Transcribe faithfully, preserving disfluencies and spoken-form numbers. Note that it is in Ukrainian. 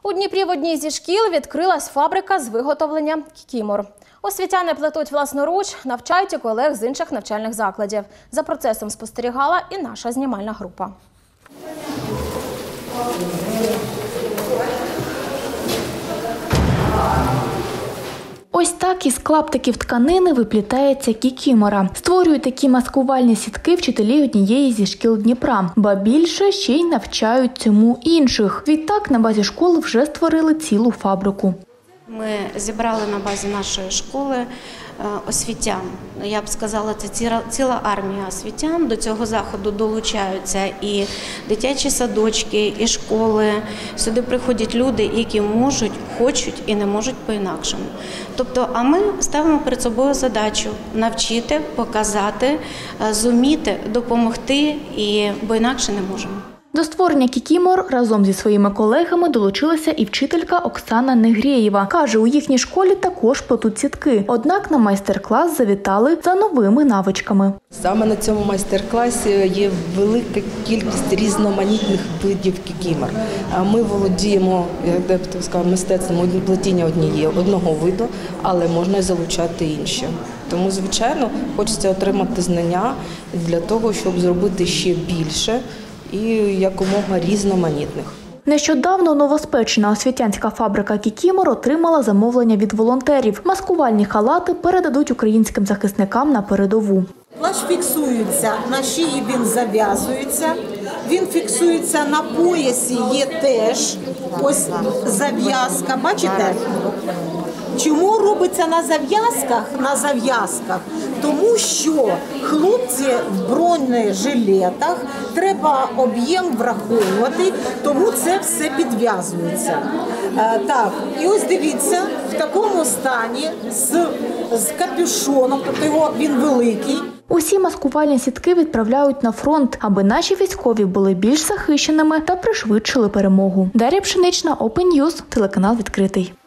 У Дніпрі в одній зі шкіл відкрилась фабрика з виготовлення кікімор. Освітяни плетуть власноруч, навчають і колег з інших навчальних закладів. За процесом спостерігала і наша знімальна група. Ось так із клаптиків тканини виплітається кікімора. Створюють такі маскувальні сітки вчителі однієї зі шкіл Дніпра. Ба більше, ще й навчають цьому інших. Відтак на базі школи вже створили цілу фабрику. Ми зібрали на базі нашої школи освітян. Я б сказала, це ціла армія освітян. До цього заходу долучаються і дитячі садочки, і школи. Сюди приходять люди, які можуть, хочуть і не можуть по-інакшому. Тобто, а ми ставимо перед собою задачу навчити, показати, зуміти, допомогти, і, бо інакше не можемо. До створення кікімор разом зі своїми колегами долучилася і вчителька Оксана Негрєєва. Каже, у їхній школі також плетуть сітки. Однак на майстер-клас завітали за новими навичками. Саме на цьому майстер-класі є велика кількість різноманітних видів кікімор. Ми володіємо, як я сказала, мистецтвом плетіння однієї, одного виду, але можна і залучати інші. Тому, звичайно, хочеться отримати знання для того, щоб зробити ще більше і якомога різноманітних. Нещодавно новоспечена освітянська фабрика кікімор отримала замовлення від волонтерів. Маскувальні халати передадуть українським захисникам на передову. Плащ фіксується, на шиї він зав'язується, він фіксується на поясі, є теж ось зав'язка, бачите? Чому робиться на зав'язках? На зав'язках? Тому що хлопці в бронежилетах, треба об'єм враховувати, тому це все підв'язується. Так, і ось дивіться, в такому стані з, з капюшоном, тобто його, він великий. Усі маскувальні сітки відправляють на фронт, аби наші військові були більш захищеними та пришвидшили перемогу. Дар'я Пшенична, Open News, телеканал відкритий.